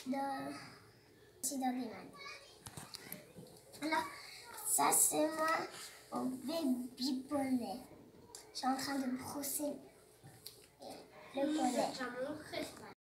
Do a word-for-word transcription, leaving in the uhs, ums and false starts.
dans, aussi dans des mains. Alors, ça c'est moi au baby poney. Je suis en train de brosser le poney.